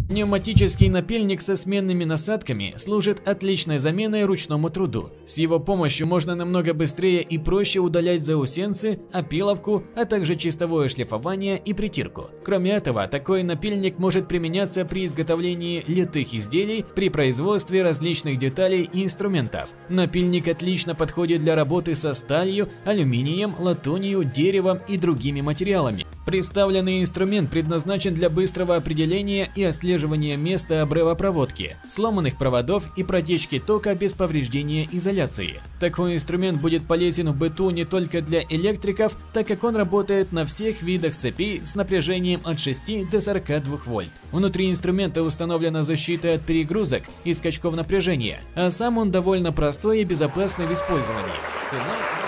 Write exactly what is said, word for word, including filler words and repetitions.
Пневматический напильник со сменными насадками служит отличной заменой ручному труду. С его помощью можно намного быстрее и проще удалять заусенцы, опиловку, а также чистовое шлифование и притирку. Кроме этого, такой напильник может применяться при изготовлении литых изделий, при производстве различных деталей и инструментов. Напильник отлично подходит для работы со сталью, алюминием, латунью, деревом и другими материалами. Представленный инструмент предназначен для быстрого определения и отслеживания места обрыва проводки, сломанных проводов и протечки тока без повреждения изоляции. Такой инструмент будет полезен в быту не только для электриков, так как он работает на всех видах цепей с напряжением от шести до сорока двух вольт. Внутри инструмента установлена защита от перегрузок и скачков напряжения, а сам он довольно простой и безопасный в использовании. Цена